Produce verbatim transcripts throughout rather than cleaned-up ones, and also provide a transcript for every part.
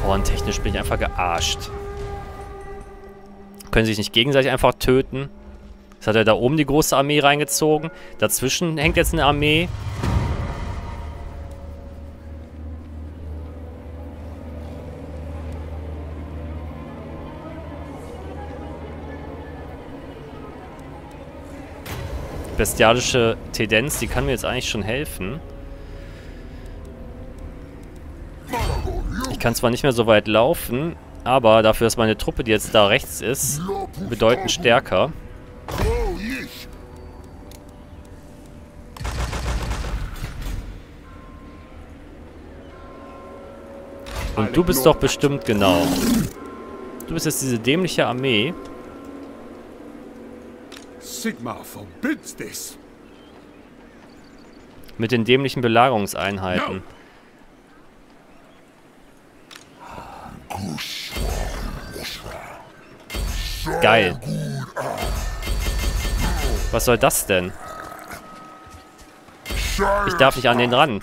Horntechnisch bin ich einfach gearscht. Können sie sich nicht gegenseitig einfach töten? Jetzt hat er da oben die große Armee reingezogen. Dazwischen hängt jetzt eine Armee. Bestialische Tendenz, die kann mir jetzt eigentlich schon helfen. Ich kann zwar nicht mehr so weit laufen, aber dafür ist meine Truppe, die jetzt da rechts ist, bedeutend stärker. Und du bist doch bestimmt genau. Du bist jetzt diese dämliche Armee. Sigmar forbids this. Mit den dämlichen Belagerungseinheiten. Geil. Was soll das denn? Ich darf nicht an den ran.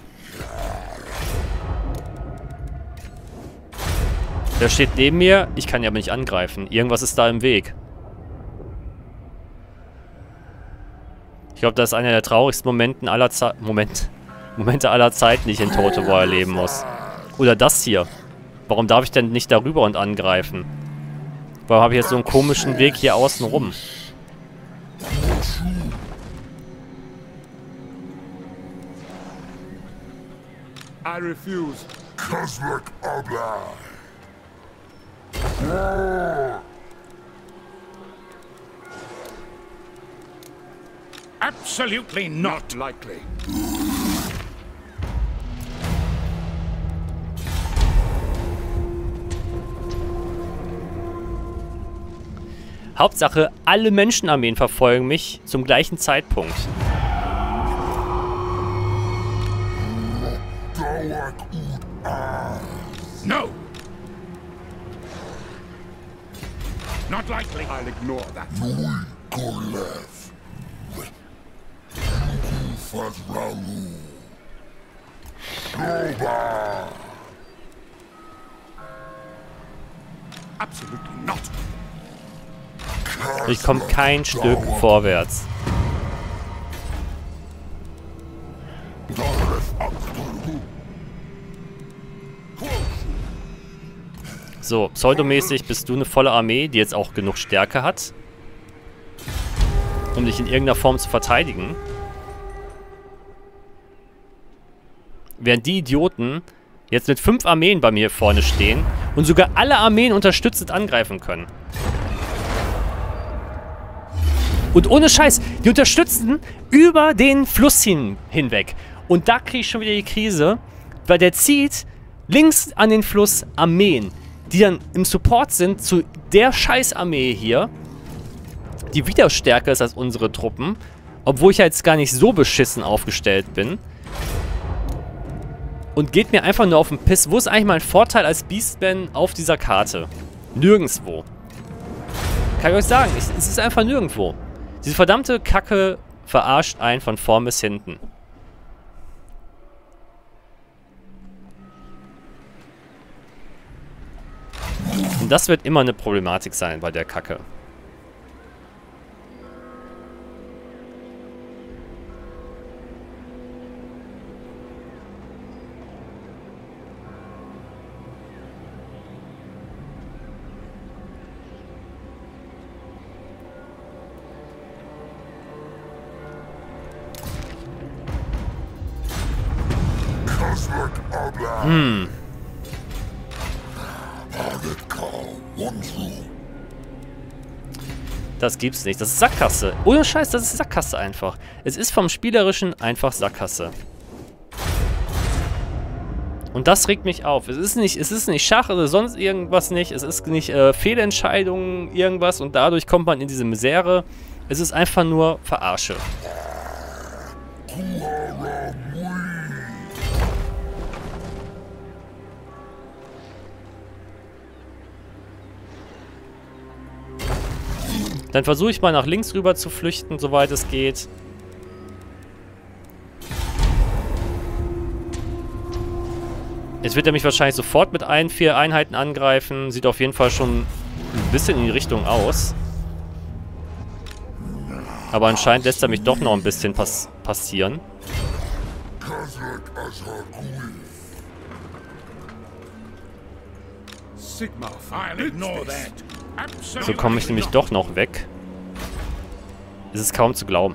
Der steht neben mir, ich kann ihn aber nicht angreifen. Irgendwas ist da im Weg. Ich glaube, das ist einer der traurigsten Momenten aller Ze Moment. Momente aller Zeiten, die ich in Total War erleben muss. Oder das hier. Warum darf ich denn nicht darüber und angreifen? Warum habe ich jetzt so einen komischen Weg hier außen rum? I refuse. Absolutely not likely. Hauptsache, alle Menschenarmeen verfolgen mich zum gleichen Zeitpunkt. No. Not likely. I'll ignore that. Absolutely not. Ich komme kein Stück vorwärts. So, pseudomäßig bist du eine volle Armee, die jetzt auch genug Stärke hat, um dich in irgendeiner Form zu verteidigen. Während die Idioten jetzt mit fünf Armeen bei mir vorne stehen und sogar alle Armeen unterstützend angreifen können. Und ohne Scheiß, die unterstützen über den Fluss hin, hinweg. Und da kriege ich schon wieder die Krise, weil der zieht links an den Fluss Armeen, die dann im Support sind zu der Scheiß-Armee hier, die wieder stärker ist als unsere Truppen, obwohl ich ja jetzt gar nicht so beschissen aufgestellt bin. Und geht mir einfach nur auf den Piss. Wo ist eigentlich mein Vorteil als Beastman auf dieser Karte? Nirgendwo. Kann ich euch sagen, es ist einfach nirgendwo. Diese verdammte Kacke verarscht einen von vorn bis hinten. Und das wird immer eine Problematik sein bei der Kacke. Hm. Das gibt's nicht. Das ist Sackgasse. Ohne Scheiß, das ist Sackgasse einfach. Es ist vom Spielerischen einfach Sackgasse. Und das regt mich auf. Es ist nicht, es ist nicht Schach oder sonst irgendwas nicht. Es ist nicht äh, Fehlentscheidungen, irgendwas. Und dadurch kommt man in diese Misere. Es ist einfach nur Verarsche. Dann versuche ich mal nach links rüber zu flüchten, soweit es geht. Jetzt wird er mich wahrscheinlich sofort mit ein, vier Einheiten angreifen. Sieht auf jeden Fall schon ein bisschen in die Richtung aus. Aber anscheinend lässt er mich doch noch ein bisschen pass passieren. So komme ich nämlich doch noch weg. Es ist kaum zu glauben.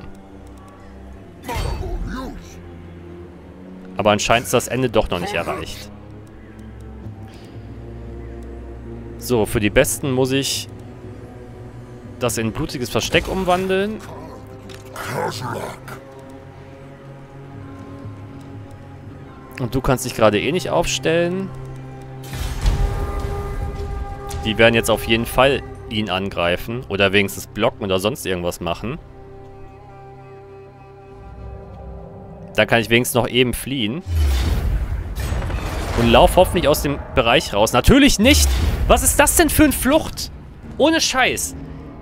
Aber anscheinend ist das Ende doch noch nicht erreicht. So, für die Besten muss ich das in ein blutiges Versteck umwandeln. Und du kannst dich gerade eh nicht aufstellen. Die werden jetzt auf jeden Fall ihn angreifen. Oder wenigstens blocken oder sonst irgendwas machen. Da kann ich wenigstens noch eben fliehen. Und lauf hoffentlich aus dem Bereich raus. Natürlich nicht! Was ist das denn für eine Flucht? Ohne Scheiß.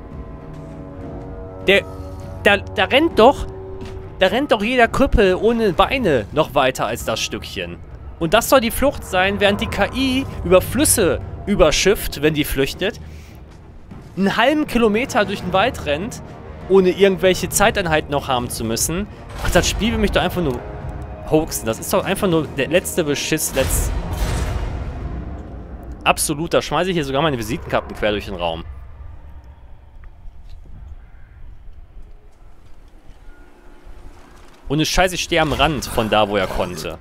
Der, da, da rennt doch, da rennt doch jeder Krüppel ohne Beine noch weiter als das Stückchen. Und das soll die Flucht sein, während die K I über Flüsse überschifft, wenn die flüchtet, einen halben Kilometer durch den Wald rennt, ohne irgendwelche Zeiteinheiten noch haben zu müssen. Ach, das Spiel will mich doch einfach nur hoaxen. Das ist doch einfach nur der letzte Beschiss, letzt... Absolut, da schmeiße ich hier sogar meine Visitenkarten quer durch den Raum. Ohne Scheiß, ich stehe am Rand von da, wo er konnte.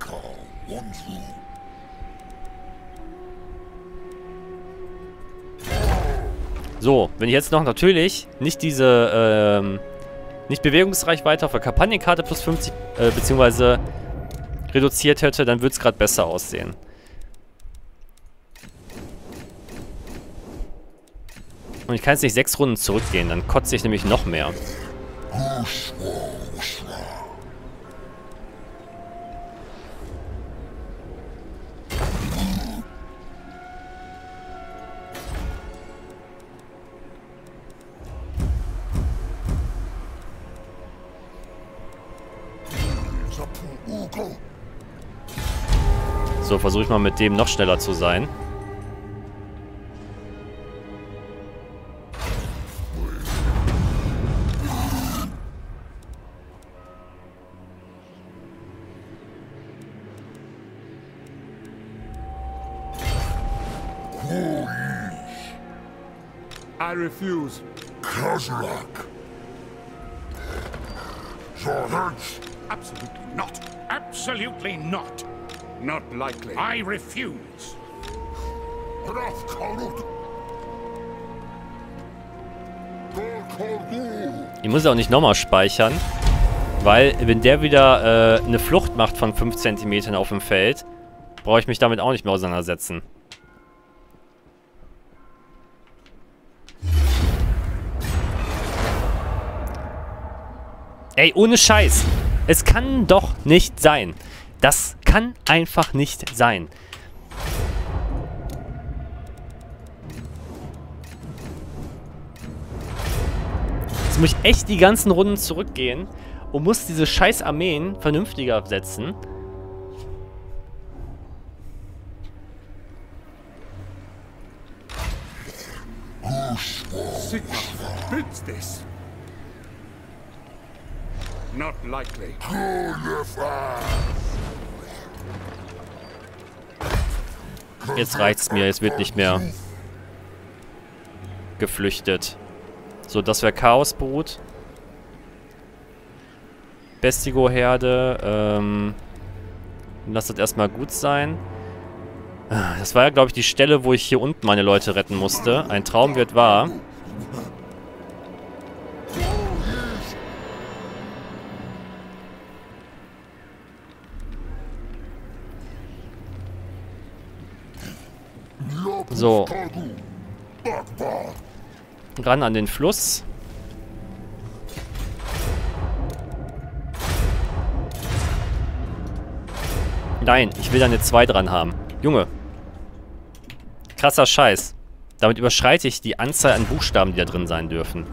So, wenn ich jetzt noch natürlich nicht diese, ähm, nicht Bewegungsreichweite auf der Kampagnenkarte plus fünfzig, äh, beziehungsweise reduziert hätte, dann würde es gerade besser aussehen. Und ich kann jetzt nicht sechs Runden zurückgehen, dann kotze ich nämlich noch mehr. So, versuche ich mal mit dem noch schneller zu sein. I refuse. Kozilek. Your hurts. Absolutely not. Absolutely not. Not likely. I refuse. Ich muss auch nicht nochmal speichern, weil wenn der wieder äh, eine Flucht macht von fünf Zentimetern auf dem Feld, brauche ich mich damit auch nicht mehr auseinandersetzen. Ey, ohne Scheiß. Es kann doch nicht sein. Das kann einfach nicht sein. Jetzt muss ich echt die ganzen Runden zurückgehen und muss diese scheiß Armeen vernünftiger setzen. Sigma forbids this. Not likely. Jetzt reicht's mir, es wird nicht mehr geflüchtet. So, das wäre Chaosbrut. Bestigo-Herde. Ähm, lass das erstmal gut sein. Das war ja, glaube ich, die Stelle, wo ich hier unten meine Leute retten musste. Ein Traum wird wahr. So. Ran an den Fluss. Nein, ich will da eine zwei dran haben. Junge. Krasser Scheiß. Damit überschreite ich die Anzahl an Buchstaben, die da drin sein dürfen.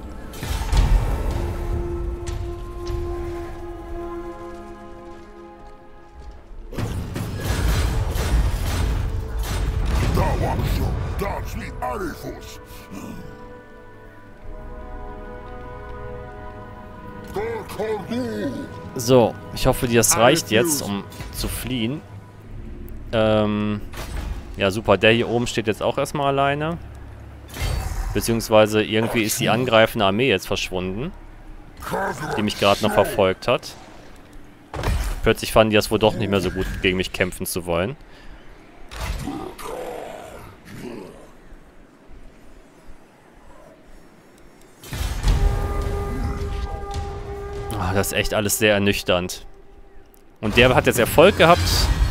So, ich hoffe, das reicht jetzt, um zu fliehen. Ähm, ja super, der hier oben steht jetzt auch erstmal alleine. Beziehungsweise irgendwie ist die angreifende Armee jetzt verschwunden, die mich gerade noch verfolgt hat. Plötzlich fanden die das wohl doch nicht mehr so gut, gegen mich kämpfen zu wollen. Oh, das ist echt alles sehr ernüchternd. Und der hat jetzt Erfolg gehabt.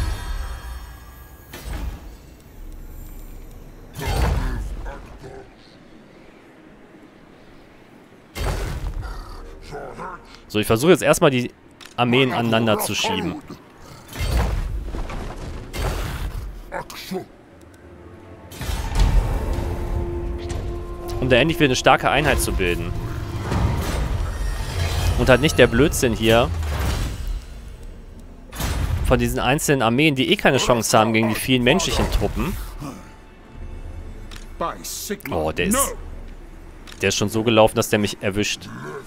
So, ich versuche jetzt erstmal die Armeen aneinander zu schieben. Um da endlich wieder eine starke Einheit zu bilden. Und halt nicht der Blödsinn hier von diesen einzelnen Armeen, die eh keine Chance haben gegen die vielen menschlichen Truppen. Oh, der ist... Der ist schon so gelaufen, dass der mich erwischt.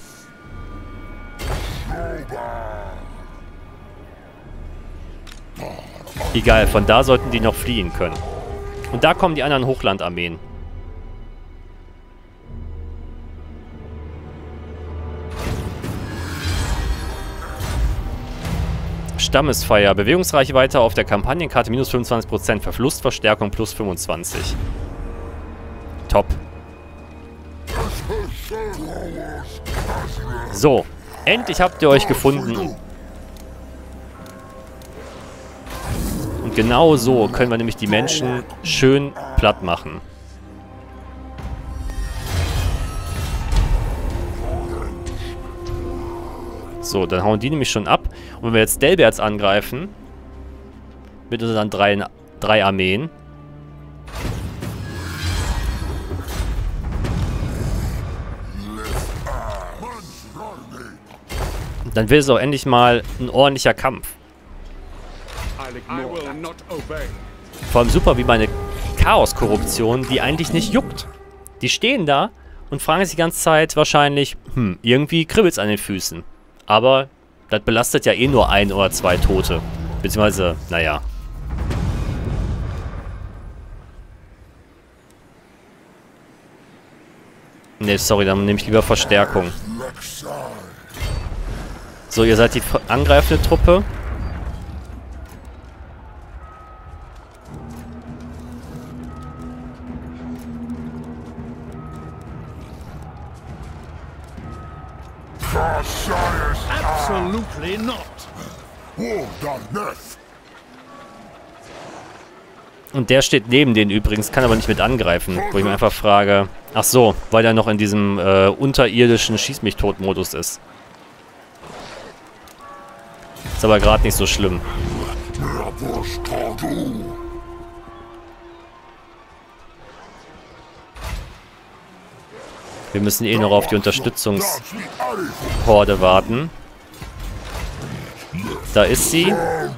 Egal, von da sollten die noch fliehen können. Und da kommen die anderen Hochlandarmeen. Stammesfeier. Bewegungsreichweite auf der Kampagnenkarte minus fünfundzwanzig Prozent. Verlustverstärkung plus fünfundzwanzig. Top. So. Endlich habt ihr euch gefunden. Und genau so können wir nämlich die Menschen schön platt machen. So, dann hauen die nämlich schon ab. Und wenn wir jetzt Delberts angreifen, mit unseren drei, drei Armeen, dann wird es auch endlich mal ein ordentlicher Kampf. Vor allem super wie meine Chaos-Korruption, die eigentlich nicht juckt. Die stehen da und fragen sich die ganze Zeit wahrscheinlich, hm, irgendwie kribbelt's an den Füßen. Aber das belastet ja eh nur ein oder zwei Tote. Beziehungsweise, naja. Ne, sorry, dann nehme ich lieber Verstärkung. So, ihr seid die angreifende Truppe. Absolutely not. Und der steht neben denen übrigens, kann aber nicht mit angreifen. Wo ich mir einfach frage, ach so, weil er noch in diesem äh, unterirdischen Schieß-mich-tot-Modus ist. Ist aber gerade nicht so schlimm. Wir müssen eh noch auf die Unterstützungshorde warten. Da ist sie.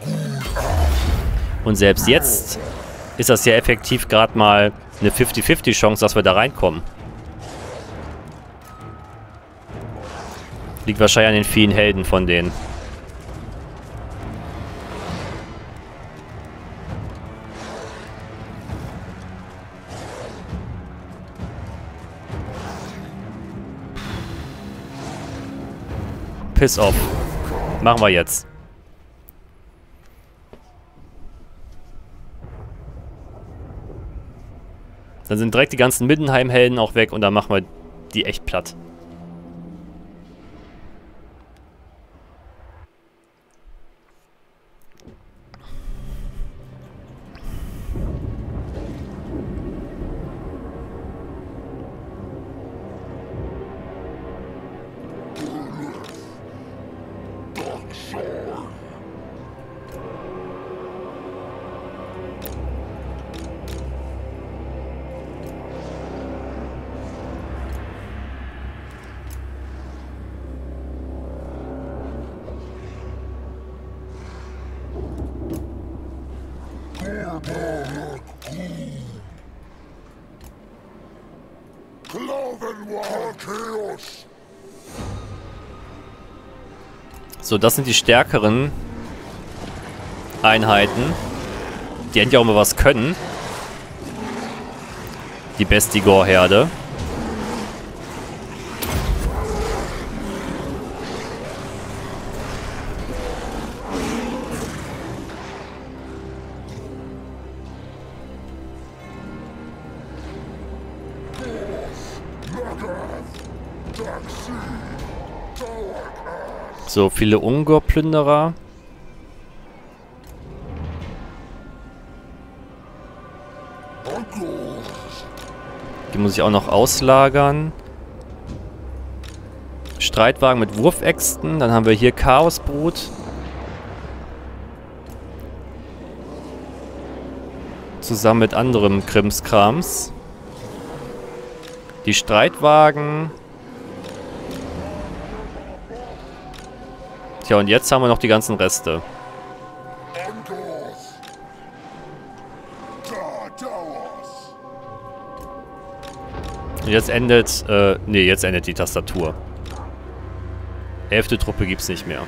Und selbst jetzt ist das ja effektiv gerade mal eine fünfzig fünfzig Chance, dass wir da reinkommen. Liegt wahrscheinlich an den vielen Helden von denen. Piss off. Machen wir jetzt. Dann sind direkt die ganzen Middenheim-Helden auch weg und dann machen wir die echt platt. So, das sind die stärkeren Einheiten. Die endlich auch mal was können. Die Bestigor-Herde. So, viele Ungor-Plünderer. Die muss ich auch noch auslagern. Streitwagen mit Wurfäxten. Dann haben wir hier Chaosbrut. Zusammen mit anderem Krimskrams. Die Streitwagen. Tja, und jetzt haben wir noch die ganzen Reste. Und jetzt endet, äh, nee, jetzt endet die Tastatur. Elfte Truppe gibt's nicht mehr.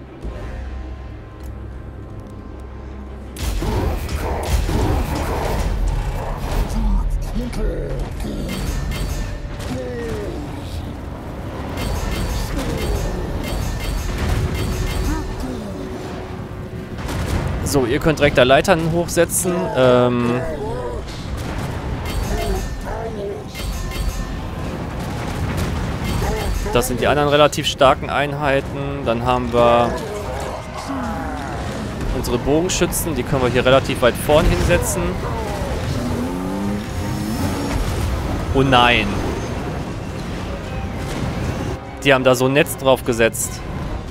So, ihr könnt direkt da Leitern hochsetzen. Ähm... Das sind die anderen relativ starken Einheiten. Dann haben wir unsere Bogenschützen. Die können wir hier relativ weit vorn hinsetzen. Oh nein. Die haben da so ein Netz drauf gesetzt.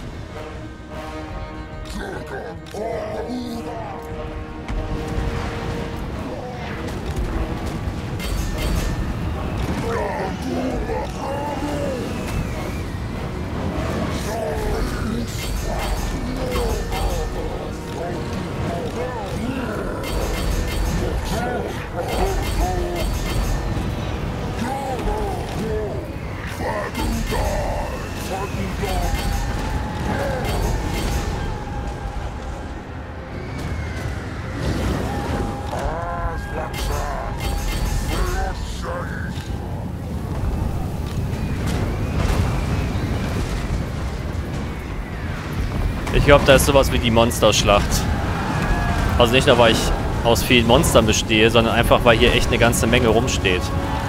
Ich glaube, da ist sowas wie die Monsterschlacht. Also nicht nur, weil ich aus vielen Monstern bestehe, sondern einfach, weil hier echt eine ganze Menge rumsteht.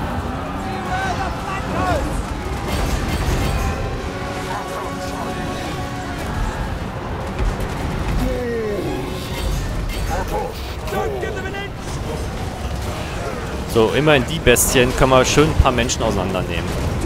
So, immerhin die Bestien können wir schön ein paar Menschen auseinandernehmen.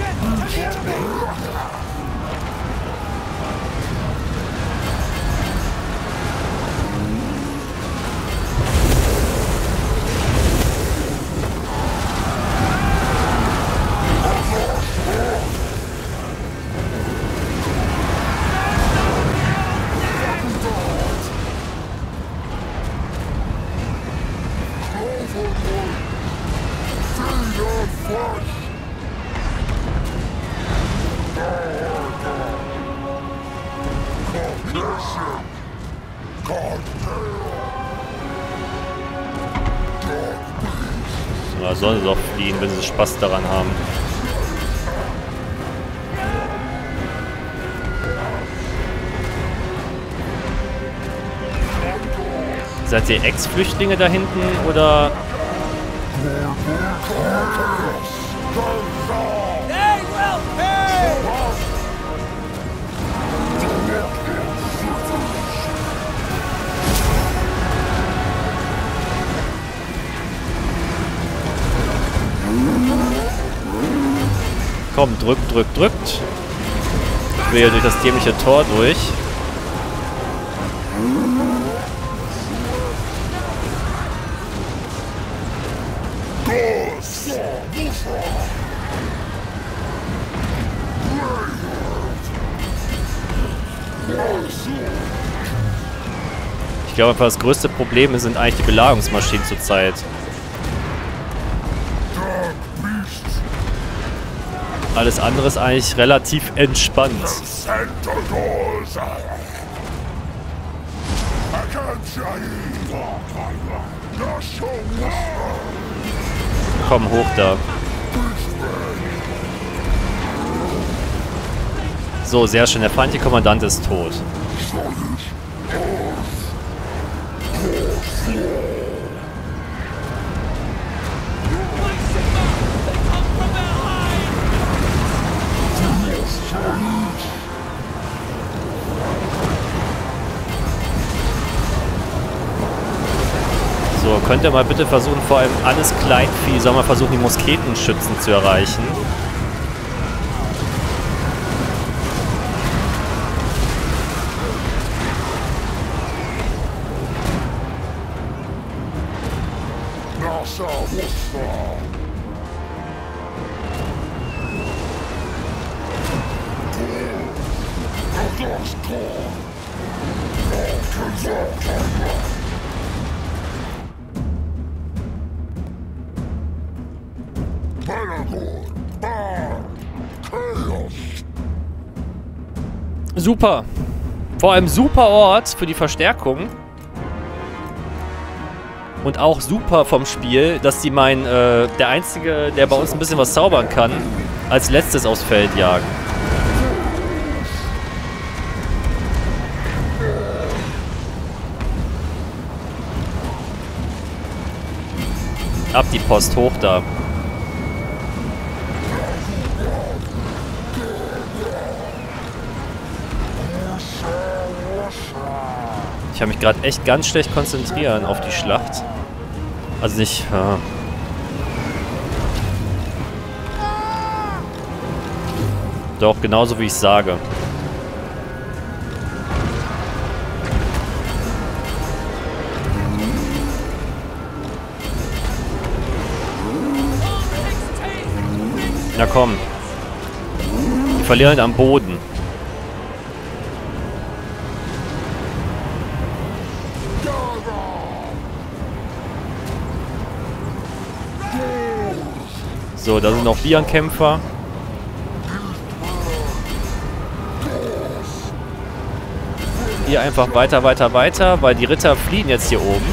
Oder sollen sie doch fliehen, wenn sie Spaß daran haben. Seid ihr Ex-Flüchtlinge da hinten, oder? Komm, drückt, drückt, drückt. Ich will hier durch das dämliche Tor durch. Ich glaube einfach, das größte Problem sind eigentlich die Belagerungsmaschinen zurzeit. Alles andere ist eigentlich relativ entspannt. Komm hoch da. So, sehr schön. Der feindliche Kommandant ist tot. So, könnt ihr mal bitte versuchen, vor allem alles Kleinvieh, soll mal versuchen, die Musketenschützen zu erreichen. Super. Vor allem super Ort für die Verstärkung. Und auch super vom Spiel, dass die meinen, äh, der Einzige, der bei uns ein bisschen was zaubern kann, als letztes aufs Feld jagen. Ab die Post, hoch da. Ich kann mich gerade echt ganz schlecht konzentrieren auf die Schlacht. Also nicht... Ja. Doch, genauso wie ich sage. Na komm. Die verlieren am Boden. So, da sind noch Bärenkämpfer. Hier einfach weiter, weiter, weiter, weil die Ritter fliehen jetzt hier oben.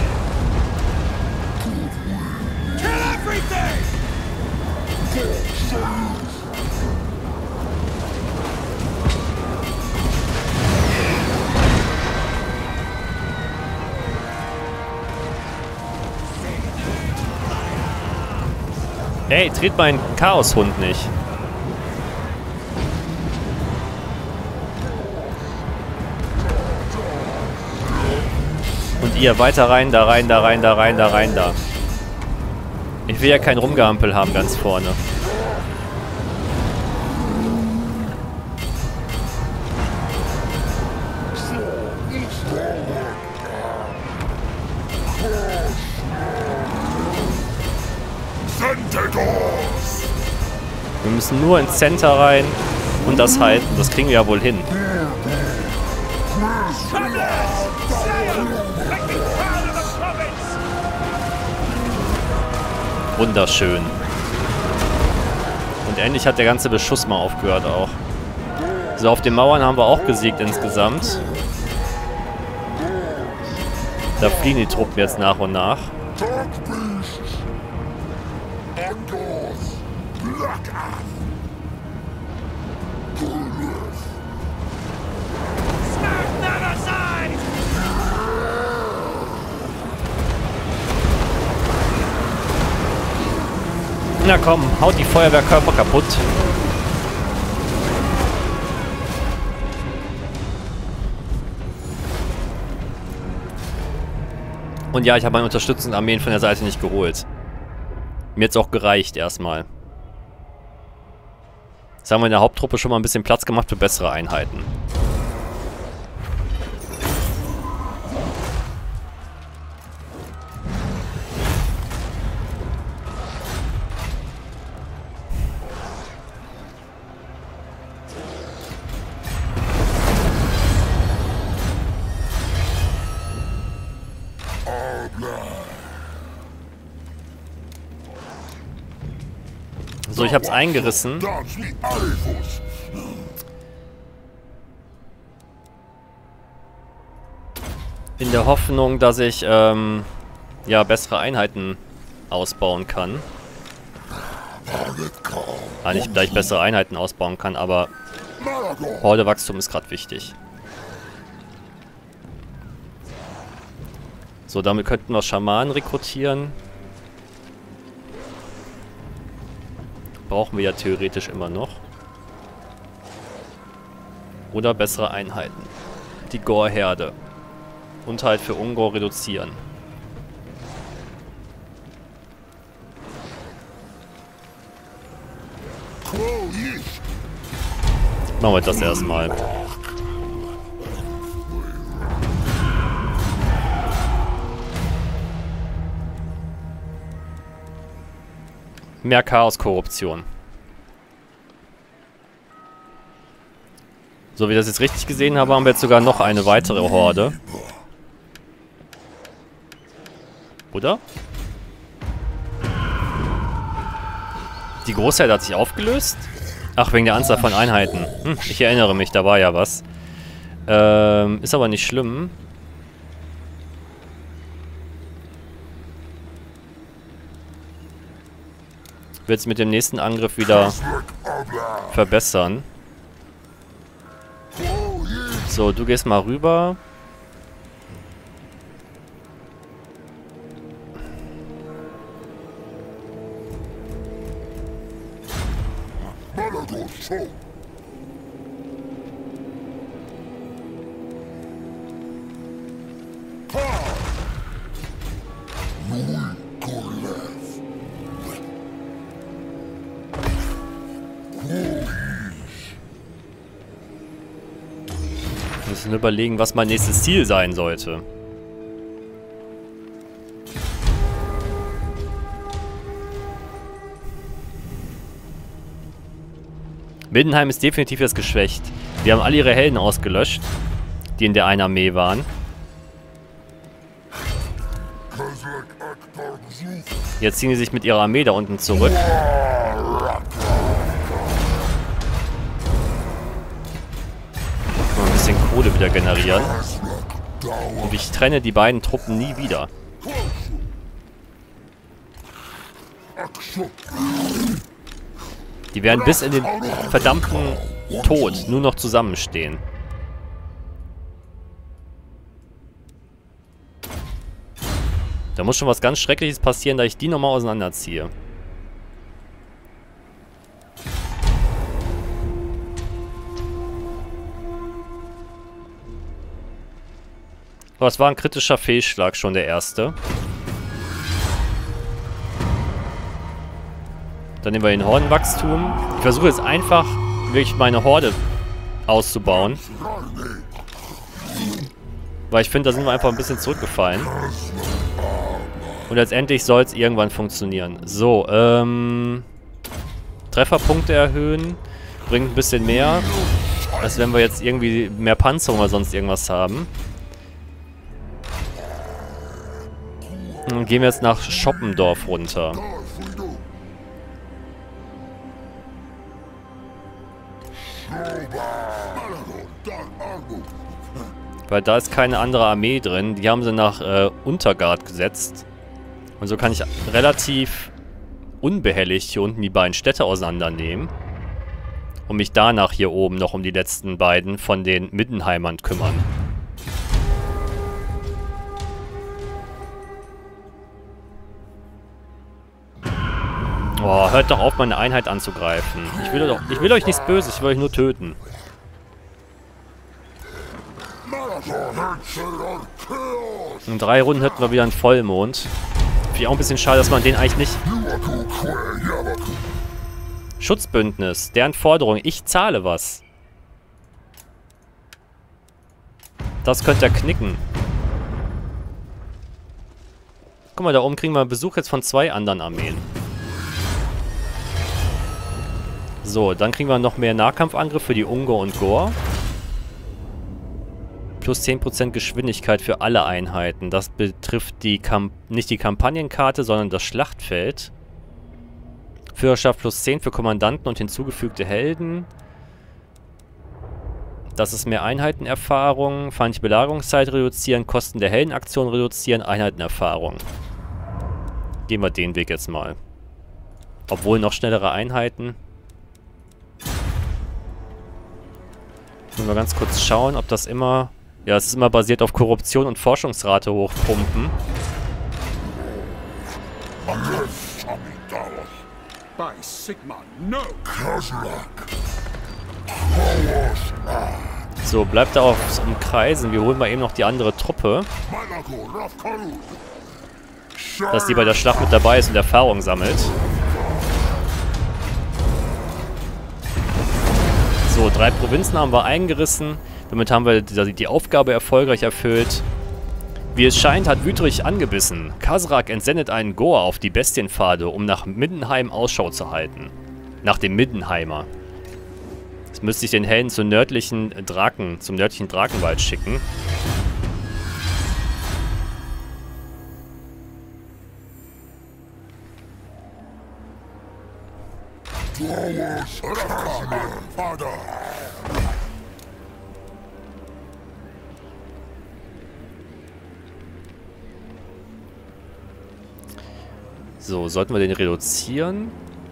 Ey, tritt meinen Chaoshund nicht. Und ihr, weiter rein, da rein, da rein, da rein, da rein, da. Ich will ja kein Rumgehampel haben ganz vorne. Wir müssen nur ins Center rein und das halten. Das kriegen wir ja wohl hin. Wunderschön. Und endlich hat der ganze Beschuss mal aufgehört auch. So, auf den Mauern haben wir auch gesiegt insgesamt. Da fliehen die Truppen jetzt nach und nach. Na komm, haut die Feuerwehrkörper kaputt. Und ja, ich habe meine unterstützenden Armeen von der Seite nicht geholt. Mir jetzt auch gereicht erstmal. Jetzt haben wir in der Haupttruppe schon mal ein bisschen Platz gemacht für bessere Einheiten. So, ich hab's eingerissen. In der Hoffnung, dass ich, ähm, ja, bessere Einheiten ausbauen kann. Ah, nicht, da ich bessere Einheiten ausbauen kann, aber Hordewachstum ist gerade wichtig. So, damit könnten wir Schamanen rekrutieren. Brauchen wir ja theoretisch immer noch. Oder bessere Einheiten. Die Gore-Herde. Und halt für Ungor reduzieren. Machen wir das erstmal. Mehr Chaos-Korruption. So wie ich das jetzt richtig gesehen habe, haben wir jetzt sogar noch eine weitere Horde. Oder? Die Großherde hat sich aufgelöst? Ach, wegen der Anzahl von Einheiten. Hm, ich erinnere mich, da war ja was. Ähm, ist aber nicht schlimm. Wird es mit dem nächsten Angriff wieder verbessern. So, du gehst mal rüber. Wir müssen überlegen, was mein nächstes Ziel sein sollte. Middenheim ist definitiv jetzt geschwächt. Die haben alle ihre Helden ausgelöscht, die in der einen Armee waren. Jetzt ziehen sie sich mit ihrer Armee da unten zurück. Mal ein bisschen Kohle wieder generieren. Und ich trenne die beiden Truppen nie wieder. Die werden bis in den verdammten Tod nur noch zusammenstehen. Da muss schon was ganz Schreckliches passieren, da ich die nochmal auseinanderziehe. Aber es war ein kritischer Fehlschlag, schon der erste. Dann nehmen wir den Hordenwachstum. Ich versuche jetzt einfach, wirklich meine Horde auszubauen. Weil ich finde, da sind wir einfach ein bisschen zurückgefallen. Und letztendlich soll es irgendwann funktionieren. So, ähm... Trefferpunkte erhöhen. Bringt ein bisschen mehr. Als wenn wir jetzt irgendwie mehr Panzerung oder sonst irgendwas haben. Dann gehen wir jetzt nach Schoppendorf runter. Weil da ist keine andere Armee drin. Die haben sie nach äh, Untergard gesetzt. Und so kann ich relativ unbehelligt hier unten die beiden Städte auseinandernehmen. Und mich danach hier oben noch um die letzten beiden von den Middenheimern kümmern. Oh, hört doch auf, meine Einheit anzugreifen. Ich will, doch, ich will euch nichts Böses, ich will euch nur töten. In drei Runden hätten wir wieder einen Vollmond. Finde ich auch ein bisschen schade, dass man den eigentlich nicht... Schutzbündnis, deren Forderung, ich zahle was. Das könnte er knicken. Guck mal, da oben kriegen wir Besuch jetzt von zwei anderen Armeen. So, dann kriegen wir noch mehr Nahkampfangriff für die Ungor und Gore. Plus zehn Prozent Geschwindigkeit für alle Einheiten. Das betrifft die Kamp nicht die Kampagnenkarte, sondern das Schlachtfeld. Führerschaft plus zehn für Kommandanten und hinzugefügte Helden. Das ist mehr Einheitenerfahrung. Feindliche Belagerungszeit reduzieren. Kosten der Heldenaktion reduzieren. Einheitenerfahrung. Gehen wir den Weg jetzt mal. Obwohl noch schnellere Einheiten. Müssen wir ganz kurz schauen, ob das immer... Ja, es ist immer basiert auf Korruption und Forschungsrate hochpumpen. By Sigma, no! So, bleibt da aufs Umkreisen. Wir holen mal eben noch die andere Truppe. Dass die bei der Schlacht mit dabei ist und Erfahrung sammelt. So, drei Provinzen haben wir eingerissen. Damit haben wir die, die Aufgabe erfolgreich erfüllt. Wie es scheint, hat Wüterich angebissen. Khazrak entsendet einen Gor auf die Bestienpfade, um nach Middenheim Ausschau zu halten. Nach dem Middenheimer. Jetzt müsste ich den Helden zum nördlichen Draken, zum nördlichen Drakenwald schicken. So, sollten wir den reduzieren?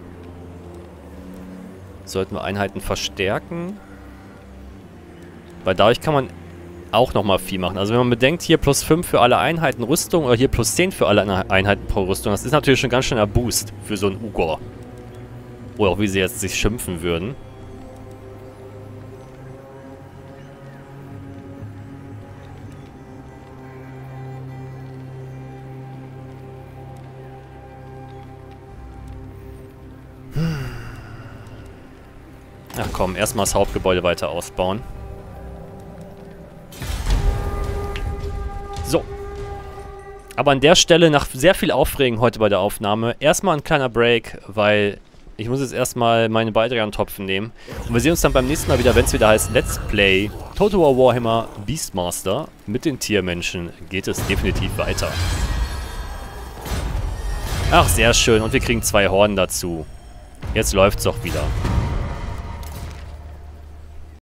Sollten wir Einheiten verstärken? Weil dadurch kann man auch nochmal viel machen. Also wenn man bedenkt, hier plus fünf für alle Einheiten Rüstung oder hier plus zehn für alle Einheiten pro Rüstung, das ist natürlich schon ganz schöner Boost für so einen Ugor. Oder auch wie sie jetzt sich schimpfen würden. Ach komm, erstmal das Hauptgebäude weiter ausbauen. So. Aber an der Stelle, nach sehr viel Aufregen heute bei der Aufnahme, erstmal ein kleiner Break, weil ich muss jetzt erstmal meine Beiträge an den Topf nehmen. Und wir sehen uns dann beim nächsten Mal wieder, wenn es wieder heißt Let's Play Total War Warhammer Beastmaster. Mit den Tiermenschen geht es definitiv weiter. Ach, sehr schön. Und wir kriegen zwei Horden dazu. Jetzt läuft's doch wieder.